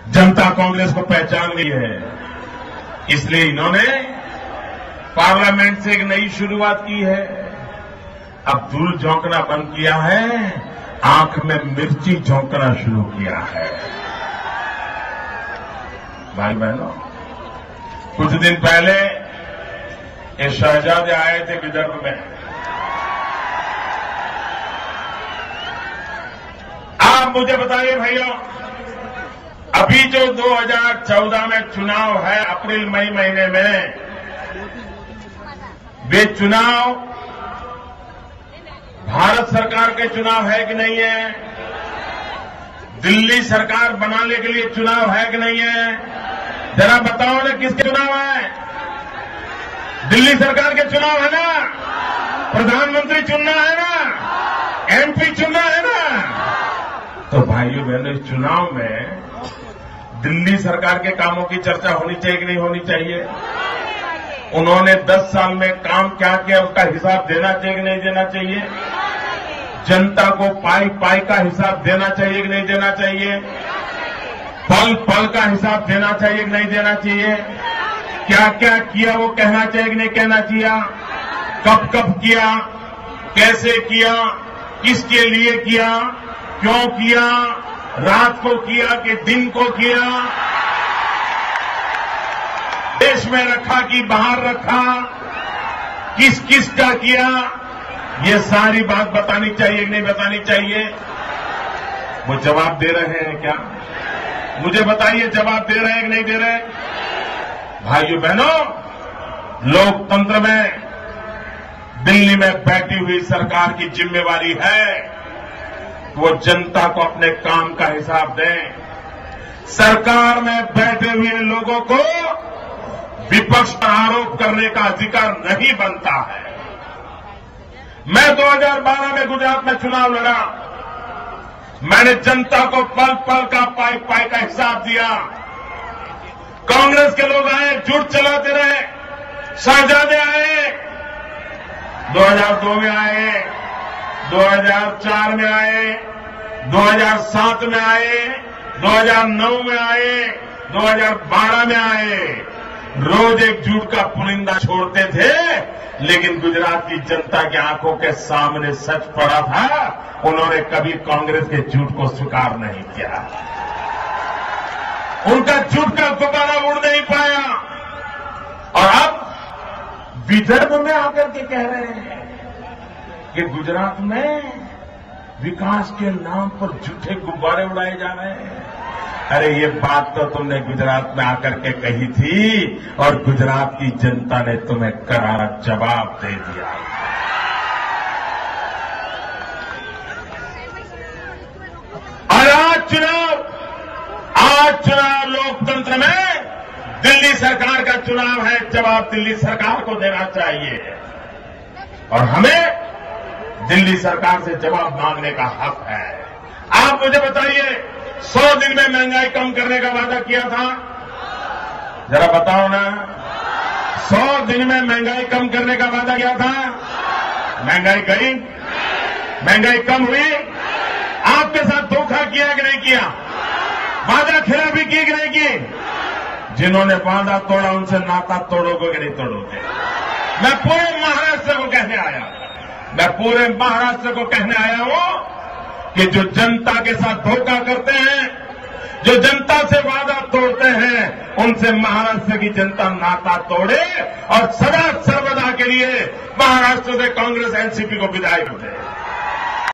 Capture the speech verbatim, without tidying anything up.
जनता कांग्रेस को पहचान ली है, इसलिए इन्होंने पार्लियामेंट से एक नई शुरुआत की है। अब धूल झोंकना बंद किया है, आंख में मिर्ची झोंकना शुरू किया है। भाई बहनों, कुछ दिन पहले ये शहजादे आए थे विदर्भ में। आप मुझे बताइए भैया, अभी जो दो हज़ार चौदह में चुनाव है अप्रैल मई महीने में, वे चुनाव भारत सरकार के चुनाव है कि नहीं है? दिल्ली सरकार बनाने के लिए चुनाव है कि नहीं है? जरा बताओ ना, किसके चुनाव है? दिल्ली सरकार के चुनाव है ना? प्रधानमंत्री चुनना है ना? एमपी चुनना है ना? तो भाइयों बहनों, इस चुनाव में दिल्ली सरकार के कामों की चर्चा होनी चाहिए कि नहीं होनी चाहिए? उन्होंने दस साल में काम क्या किया उसका हिसाब देना चाहिए कि नहीं देना चाहिए? जनता को पाई पाई का हिसाब देना चाहिए कि नहीं देना चाहिए? पल पल का हिसाब देना चाहिए कि नहीं देना चाहिए? क्या क्या किया वो कहना चाहिए कि नहीं कहना चाहिए? कब कब किया, कैसे किया, किसके लिए किया, क्यों किया, रात को किया कि दिन को किया, देश में रखा कि बाहर रखा, किस किस का किया, ये सारी बात बतानी चाहिए कि नहीं बतानी चाहिए? वो जवाब दे रहे हैं क्या? मुझे बताइए, जवाब दे रहे हैं कि नहीं दे रहे? भाइयों बहनों, लोकतंत्र में दिल्ली में बैठी हुई सरकार की जिम्मेवारी है कि वो जनता को अपने काम का हिसाब दें। सरकार में बैठे हुए लोगों को विपक्ष पर आरोप करने का अधिकार नहीं बनता है। मैं दो हज़ार बारह में गुजरात में चुनाव लड़ा, मैंने जनता को पल पल का पाई पाई का हिसाब दिया। कांग्रेस के लोग आए, झूठ चलाते रहे, शहजादे आए, दो हज़ार दो में आए, दो हज़ार चार में आए, दो हज़ार सात में आए, दो हज़ार नौ में आए, दो हज़ार बारह में आए। रोज एक झूठ का पुलिंदा छोड़ते थे, लेकिन गुजरात की जनता की आंखों के सामने सच पड़ा था। उन्होंने कभी कांग्रेस के झूठ को स्वीकार नहीं किया। उनका झूठ का गुब्बारा उड़ नहीं पाया। और अब विदर्भ में आकर के कह रहे हैं कि गुजरात में विकास के नाम पर झूठे गुब्बारे उड़ाए जा रहे हैं। अरे ये बात तो तुमने गुजरात में आकर के कही थी और गुजरात की जनता ने तुम्हें करारा जवाब दे दिया। और आज चुनाव आज चुनाव लोकतंत्र में दिल्ली सरकार का चुनाव है। जवाब दिल्ली सरकार को देना चाहिए और हमें दिल्ली सरकार से जवाब मांगने का हक है। आप मुझे बताइए, सौ दिन में महंगाई कम करने का वादा किया था, जरा बताओ ना। सौ दिन में महंगाई कम करने का वादा किया था, महंगाई गई? महंगाई कम हुई? आपके साथ धोखा किया कि नहीं किया? वादा खिलाफी की कि नहीं की? जिन्होंने वादा तोड़ा उनसे नाता तोड़ोगे कि नहीं तोड़ोगे? मैं पूरे महाराष्ट्र को कहने आया मैं पूरे महाराष्ट्र को कहने आया हूं कि जो जनता के साथ धोखा करते हैं, जो जनता से वादा तोड़ते हैं, उनसे महाराष्ट्र की जनता नाता तोड़े और सदा सर्वदा के लिए महाराष्ट्र से कांग्रेस एनसीपी को विदाई कर दे।